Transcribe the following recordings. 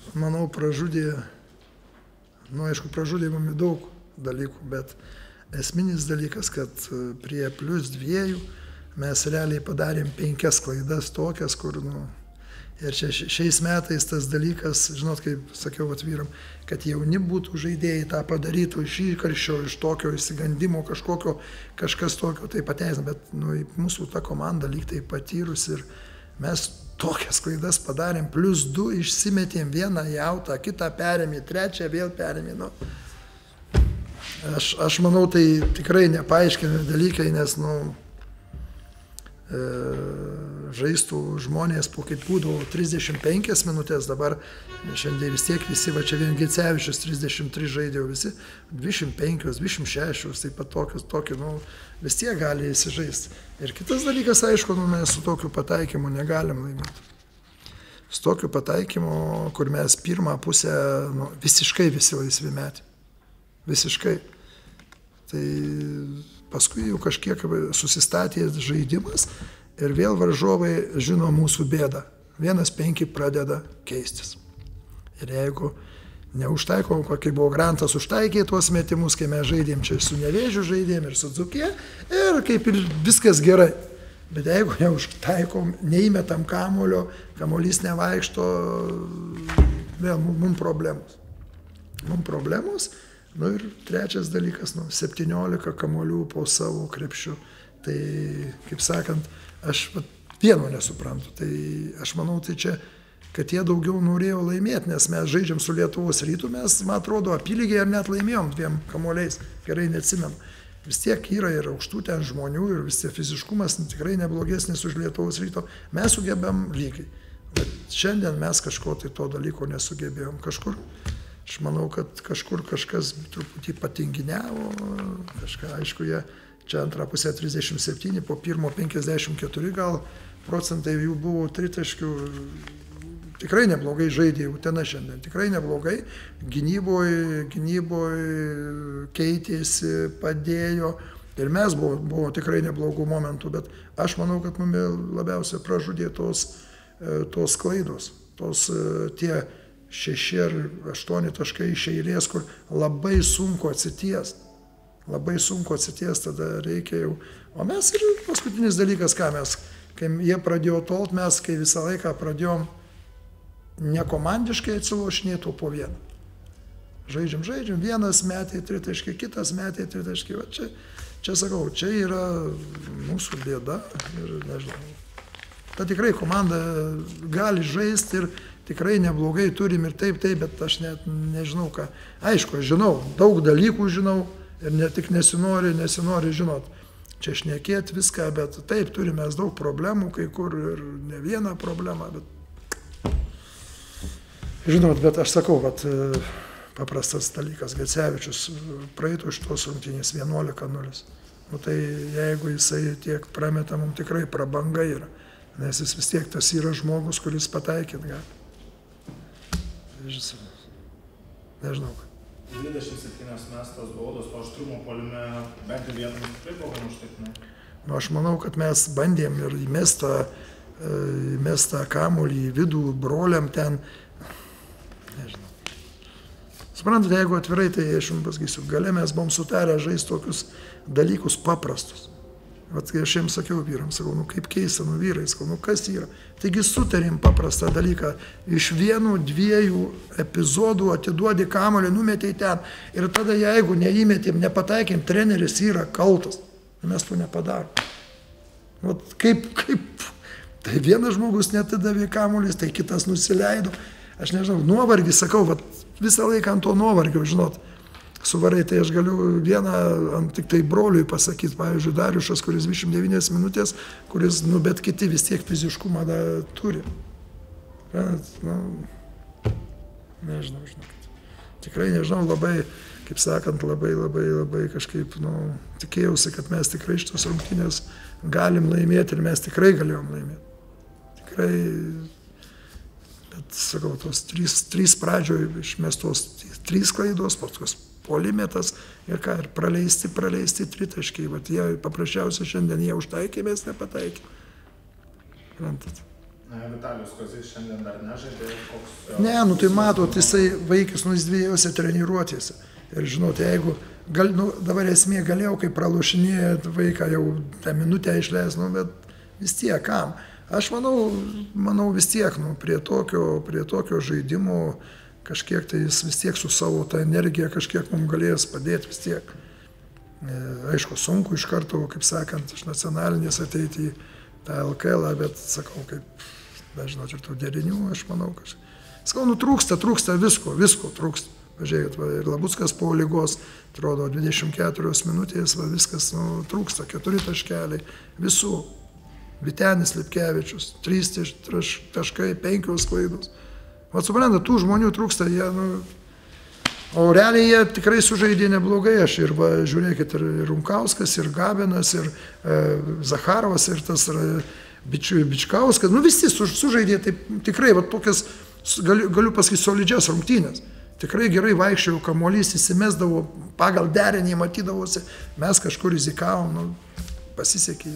manau, pražudė, aišku, pražudė mumi daug dalykų, bet esminis dalykas, kad prie +2 mes realiai padarėm 5 klaidas tokias, kur, ir šiais metais tas dalykas, žinot, kaip sakiau vyram, kad jauni būtų žaidėjai tą padarytų iš įkarščio, iš tokio įsigandimo kažkokio, kažkas tokio, tai pateisina, bet mūsų ta komanda lyg tai patyrus ir mes tokias klaidas padarėm, +2 išsimetėm, vieną jautą, kitą perėmė, trečią vėl perėmė. Aš manau, tai tikrai nepaaiškinami dalykai, nes, žaistų žmonės po kaip būdavo 35 minutės, dabar šiandien vis tiek visi, va čia vien Gecevičius 33 žaidė, visi 25, 26, taip pat tokį, vis tiek gali įsižaisti. Ir kitas dalykas, aišku, mes su tokiu pataikymu negalim laimėti. Su tokiu pataikymu, kur mes pirmą pusę visiškai visi laisvi metė. Visiškai. Tai paskui jau kažkiek susistatė žaidimas ir vėl varžovai žino mūsų bėdą. 1-5 pradeda keistis. Ir jeigu neužtaiko, kai buvo Grantas, užtaikė tuos metimus, kai mes žaidėm čia su Nevėžiu, žaidėm ir su Dzūkija, ir kaip ir viskas gerai. Bet jeigu neužtaikom, neįmetam kamulio, kamuolys nevaikšto, vėl mums problemos. Mums problemos. Ir trečias dalykas, 17 kamuolių po savo krepšiu. Tai, kaip sakant, aš vieno nesuprantu. Tai aš manau, tai čia, kad jie daugiau norėjo laimėti, nes mes žaidžiam su Lietuvos Rytu, mes, man atrodo, apylygiai ar net laimėjom 2 kamuoliais, gerai neatsimenu. Vis tiek yra ir aukštų ten žmonių, ir vis tiek fiziškumas tikrai neblogesnis už Lietuvos Ryto. Mes sugebėm lygiai. Bet šiandien mes kažko tai to dalyko nesugebėjom kažkur. Aš manau, kad kažkur kažkas truputį patinginiavo, aišku, jie čia antrą pusę 37, po pirmo 54 gal procentai jų buvo tritaškių, tikrai neblogai žaidė Utena šiandien, tikrai neblogai, gynyboje keitėsi, padėjo ir mes buvo tikrai neblogų momentų, bet aš manau, kad mums labiausiai pražudė tos klaidos, tie 6 ar 8 taškai iš eilės, kur labai sunku atsitiest, tada reikia jau. O mes ir paskutinis dalykas, ką mes, kai jie pradėjo tolt, mes kai visą laiką pradėjom nekomandiškai atsilošinėti, o po vieną. Žaidžiam, vienas metė 3 taškai, kitas metė 3 taškai. Va čia sakau, čia yra mūsų bėda ir nežinau. Ta tikrai komanda gali žaisti ir tikrai neblogai turim ir taip, bet aš net nežinau ką. Aišku, aš žinau, daug dalykų žinau ir ne tik nesinori žinot. Čia šnekėti viską, bet taip, turime daug problemų, kai kur ir ne vieną problemą, bet... Žinot, bet aš sakau, kad paprastas dalykas, Gecevičius praeitų iš tos rungtynės 11-0. Tai jeigu jisai tiek prameta, mums tikrai prabanga yra, nes jis vis tiek tas yra žmogus, kuris pataikyt gali. Nežinau. 27 mestos baudos, to aštrumo puolime bent jau vietomis tikrai buvo užtikrinai. Aš manau, kad mes bandėm ir įmestą kamuolį į vidų broliam ten. Nežinau. Suprantate, jeigu atvirai, tai aš jums pasakysiu, gale mes buvom sutarę žaisti tokius dalykus paprastus. Vat kai aš jiems sakiau vyram, sakau, kaip keista, vyrai, sakau, kas yra. Taigi sutarėm paprastą dalyką, iš 1-2 epizodų atiduodi kamuolį, numetei ten ir tada jeigu neįmetėm, nepataikėm, treneris yra kaltas. Mes to nepadarom. Vat kaip, tai vienas žmogus netidavė kamuolis, tai kitas nusileido. Aš nežinau, nuovargį sakau, vat visą laiką ant to nuovargio, žinot. Suvarai, tai aš galiu vieną tik tai broliui pasakyti, pavyzdžiui, Dariušas, kuris 29 minutės, kuris, bet kiti vis tiek fiziškumą turi. Nežinau, žinokit. Tikrai nežinau, labai, kaip sakant, labai kažkaip, tikėjausi, kad mes tikrai šitos rungtynės galim laimėti ir mes tikrai galėjom laimėti. Tikrai, bet, sakau, tos 3 pradžioje išmestos 3 klaidos, paskui puolimetas ir ką, ir praleisti 3 taškai. Vat jie paprasčiausiai šiandien jie užtaikė, mes nepataikė. Rantat. Vitalijus Kozys šiandien dar nežaidė, koks... Ne, nu tai matot, jisai vaikis, nu jis dviejose treniruotėse. Ir žinot, jeigu, dabar esmė galėjau, kai pralošinėję vaiką jau tą minutę išleis, nu bet vis tiek kam. Aš manau vis tiek, nu, prie tokio žaidimo kažkiek tai jis vis tiek su savo tą energiją kažkiek mums galės padėti vis tiek. Aišku, sunku iš karto, kaip sakant, iš nacionalinės ateiti į tą LKL, bet sakau, kaip, nežinau, ir tų derinių, aš manau, sakau, nu trūksta visko trūksta. Pažiūrėkit, ir Labuckas po lygos, atrodo, 24 minutės, viskas, nu, trūksta, 4 taškeliai, visų. Vytenis Lipkevičius, 3 taškai, 5 klaidos. Vat suprantat, tų žmonių trūksta, jie, nu, o realiai jie tikrai sužaidė neblogai, aš ir, va, žiūrėkit, ir Runkauskas, ir Gabinas, ir Zacharovas, ir tas Bičkauskas, nu visi sužaidė taip, tikrai, va, tokias, galiu pasakyti, solidžias rungtynės. Tikrai gerai vaikščiojau, kamuolys įsimesdavo, pagal derinį matydavosi, mes kažkur rizikavom, nu, pasisekė.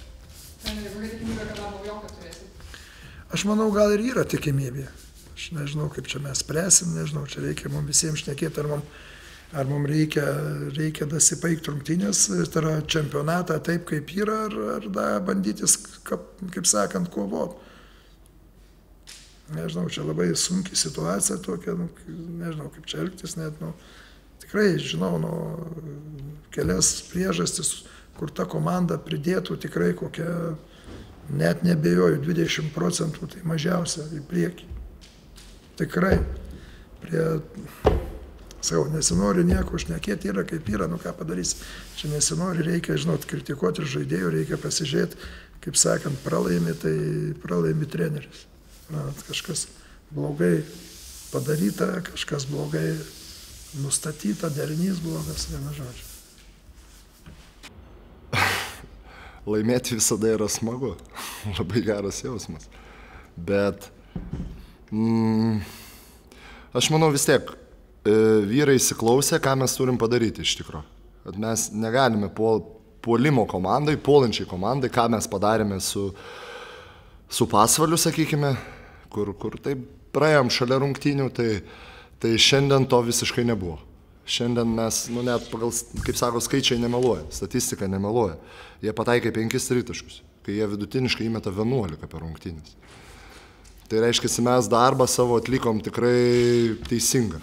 Aš manau, gal ir yra tikimybė. Aš nežinau, kaip čia mes spręsim, nežinau, čia reikia mums visiems šnekėti, ar mums reikia dasipaigti rungtynės, tai yra čempionatą taip, kaip yra, ar da bandytis, kaip sakant, kovoti. Nežinau, čia labai sunki situacija tokia, nu, nežinau, kaip čia elgtis, net, nu, tikrai žinau, nu, kelias priežastis, kur ta komanda pridėtų tikrai kokią, net nebejoju, 20%, tai mažiausia į priekį. Tikrai, sakau, nesinori nieko šnekėti, yra kaip yra, nu ką padarys. Čia nesinori, reikia, žinot, kritikuoti ir žaidėjų, reikia pasižiūrėti, kaip sakant, pralaimi, tai pralaimi treneris. Na, kažkas blogai padaryta, kažkas blogai nustatyta, derinys blogas, viena žodžia. Laimėti visada yra smagu, labai geras jausmas. Bet aš manau vis tiek, vyrai įsiklausė, ką mes turim padaryti iš tikro. Kad mes negalime puolimo komandai, puolančiai komandai, ką mes padarėme su Pasvaliu, sakykime, kur taip praėjom šalia rungtynių, tai šiandien to visiškai nebuvo. Šiandien mes, nu net pagal, kaip sako, skaičiai nemeluoja, statistika nemeluoja. Jie pataikė 5 tritaškus, kai jie vidutiniškai įmeta 11 per rungtynės. Tai reiškia, mes darbą savo atlikom tikrai teisingą.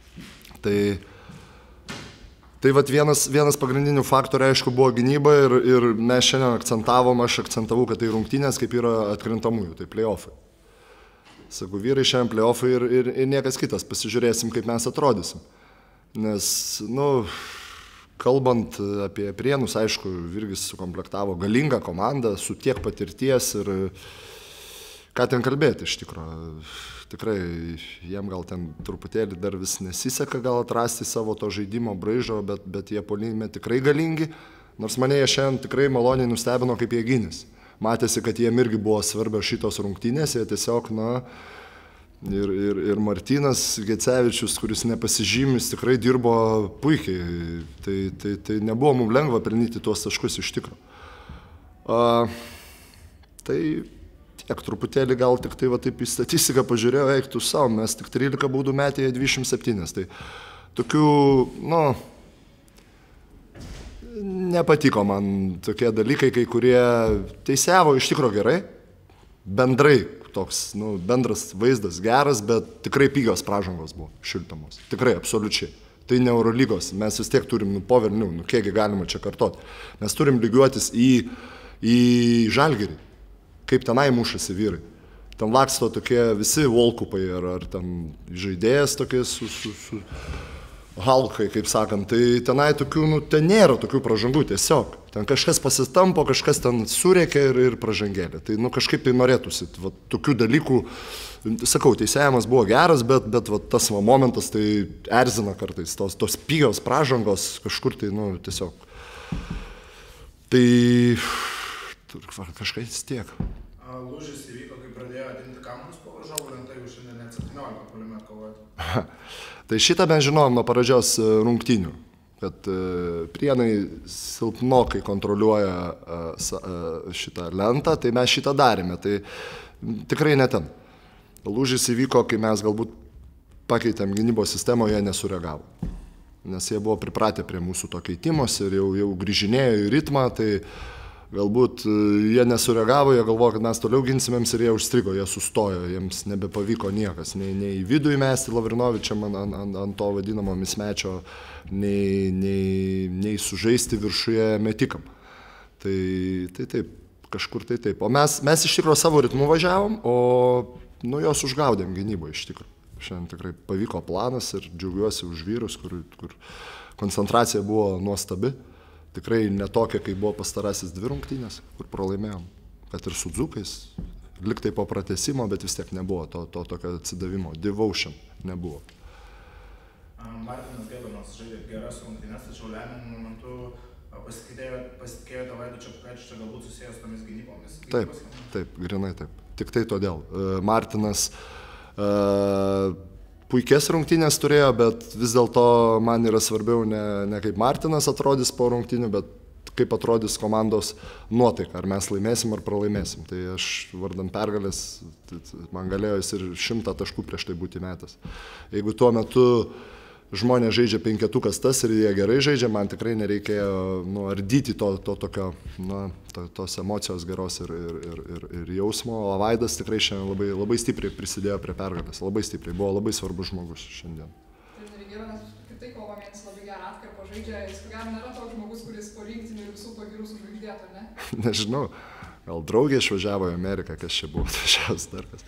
Tai vat vienas pagrindinių faktorių, aišku, buvo gynyba ir mes šiandien aš akcentavau, kad tai rungtynės kaip yra atkrintamųjų, tai play-offai. Sakau, vyrai šiandien play-offai ir niekas kitas, pasižiūrėsim, kaip mes atrodysim. Nes, nu, kalbant apie Prienus, aišku, Virgis sukomplektavo galingą komandą su tiek patirties ir ką ten kalbėti iš tikrųjų. Tikrai jiem gal ten truputėlį dar vis nesiseka gal atrasti savo to žaidimo braižo, bet jie puolime tikrai galingi. Nors mane jie šiandien tikrai maloniai nustebino, kaip jie gynėsi. Matėsi, kad jiem irgi buvo svarbios šitos rungtynės, jie tiesiog, na, ir Martynas Gecevičius, kuris nepasižymis, tikrai dirbo puikiai. Tai nebuvo mums lengva pelnyti tuos taškus iš tikro. Tai tiek, truputėlį gal tik tai va taip į statistiką pažiūrėjau, eiktų savo, mes tik 13 baudų metėje 27. Tai tokių, nu, nepatiko man tokie dalykai, kai kurie teisėjavo iš tikro gerai, bendrai toks, nu, bendras vaizdas geras, bet tikrai pigios pražangos buvo šiltamos, tikrai, absoliučiai. Tai ne Eurolygos, mes vis tiek turim, po velnių, kiekgi galima čia kartoti. Mes turim lygiuotis į Žalgirį. Kaip tenai mušasi vyrai. Ten laksto tokie visi volkupai ar ten žaidėjas tokie su halkai, kaip sakant. Tai tenai tokių, nu, ten nėra tokių pražangų tiesiog. Ten kažkas pasitampo, kažkas ten surėkia ir pražangėlė. Tai, nu, kažkaip tai norėtųsi. Va, tokių dalykų, sakau, teisėjimas buvo geras, bet va, tas va, momentas tai erzina kartais. Tos pigios pražangos kažkur tai, nu, tiesiog. Tai kažkas tiek. Lūžis įvyko, kai pradėjo atimti kamuolius po varžovų lentą, jau šiandien net 17 puolime kovoti. Tai šitą mes žinojom nuo pradžios rungtynių, kad Prienai silpnokai kontroliuoja šitą lentą, tai mes šitą darėme. Tai tikrai ne ten. Lūžis įvyko, kai mes galbūt pakeitėm gynybos sistemą, jie nesureagavo. Nes jie buvo pripratę prie mūsų to keitimos ir jau grįžinėjo į ritmą, tai galbūt jie nesureagavo, jie galvojo, kad mes toliau ginsimėms ir jie užstrigo, jie sustojo, jiems nebepavyko niekas, nei į vidų įmesti Lavrinovičiam ant to vadinamo mismečio, nei sužaisti viršuje metikam. Tai taip, kažkur tai taip. O mes iš tikrųjų savo ritmu važiavom, o juos užgaudėm gynyboje iš tikrųjų. Šiandien tikrai pavyko planas ir džiaugiuosi už vyrus, kur koncentracija buvo nuostabi. Tikrai netokia, kai buvo pastarasis 2 rungtynės, kur pralaimėjom. Kad ir su dzukais, liktai po pratęsimo, bet vis tiek nebuvo to tokio atsidavimo. Devotion nebuvo. Martinas Gabanas žaidė geras rungtynės, tačiau lemiamu momentu pasitikėjo Vaidu Čepukaičiu, čia galbūt susijęs su tomis gynybomis. Taip, grinai taip. Tik tai todėl. Martinas puikias rungtynės turėjo, bet vis dėlto man yra svarbiau ne kaip Martinas atrodys po rungtynių, bet kaip atrodys komandos nuotaika, ar mes laimėsim ar pralaimėsim. Tai aš vardan pergalės, man galėjo jis ir 100 taškų prieš tai būti metęs. Jeigu tuo metu žmonės žaidžia 5-tukas tas ir jie gerai žaidžia, man tikrai nereikėjo ardyti tos emocijos geros ir jausmo, o Vaidas tikrai šiandien labai stipriai prisidėjo prie pergalės, labai stipriai, buvo labai svarbus žmogus šiandien. Tai Gėvanas kaip tai kovo mėnesį labai gerą atkarpą žaidžia, jis ko gero nėra toks žmogus, kuris po rinktinių ir visų pagirų sužvaigždėtų, ne? Nežinau, gal draugė išvažiavo į Ameriką, kas čia buvo atvažiavęs dar kas.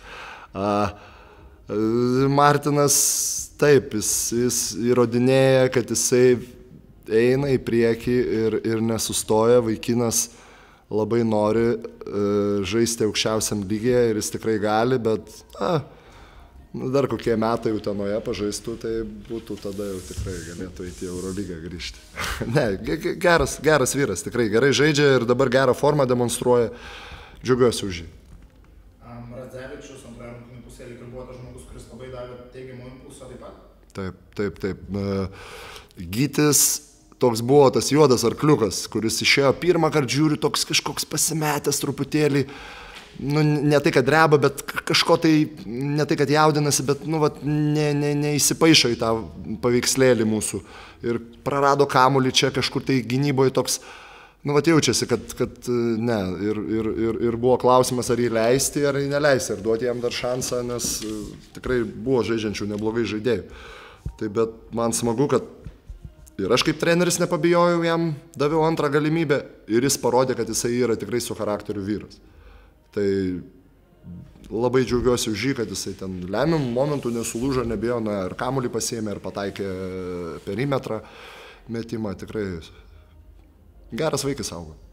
Martinas, taip, jis įrodinėja, kad jisai eina į priekį ir nesustoja, vaikinas labai nori žaisti aukščiausiam lygyje ir jis tikrai gali, bet dar kokie metai jau tenoje pažaistų, tai būtų tada jau tikrai galėtų eiti į Eurolygą grįžti. Ne, geras vyras, tikrai gerai žaidžia ir dabar gerą formą demonstruoja, džiaugiuosi už jį. Radzevičius antroje rungtynių pusėje lyg ir buvo tas žmogus, kuris labai davė teigiamų impulsų taip pat? Taip. Gytis toks buvo tas juodas arkliukas, kuris išėjo pirmą kartą, žiūri, toks kažkoks pasimetęs truputėlį, ne tai, kad dreba, bet kažko tai, ne tai, kad jaudinasi, bet, neįsipaišo į tą paveikslėlį mūsų. Ir prarado kamuolį čia kažkur tai gynyboje toks, jaučiasi, kad ne. Ir buvo klausimas, ar jį leisti, ar jį neleisti, ar duoti jam dar šansą, nes tikrai buvo žaidžiančių neblogai žaidėjų. Tai bet man smagu, kad ir aš kaip treneris nepabijojau, jam daviau antrą galimybę ir jis parodė, kad jisai yra tikrai su charakteriu vyras. Tai labai džiaugiuosi už jį, kad jisai ten lemiamų momentų nesulūžo, nebijo, ir kamuolį pasiėmė, ir pataikė perimetrą metimą. Tikrai geras vaikis augo.